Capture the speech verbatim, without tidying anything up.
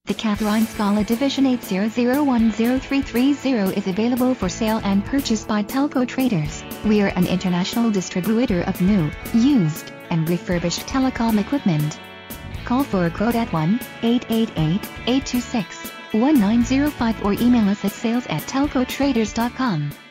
The Catherine Scala Division eight zero zero one zero three three zero is available for sale and purchase by Telco Traders. We are an international distributor of new, used, and refurbished telecom equipment. Call for a quote at one eight eight eight, eight two six, one nine zero five or email us at sales at telco traders dot com.